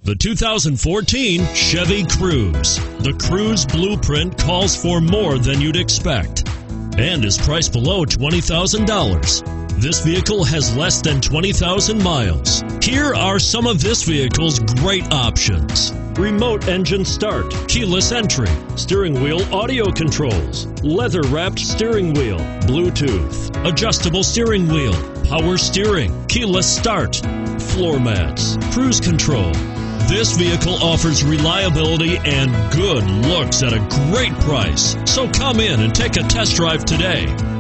The 2014 Chevy Cruze. The Cruze blueprint calls for more than you'd expect and is priced below $20,000. This vehicle has less than 20,000 miles. Here are some of this vehicle's great options: remote engine start, keyless entry, steering wheel audio controls, leather-wrapped steering wheel, Bluetooth, adjustable steering wheel, power steering, keyless start, floor mats, cruise control. This vehicle offers reliability and good looks at a great price. So come in and take a test drive today.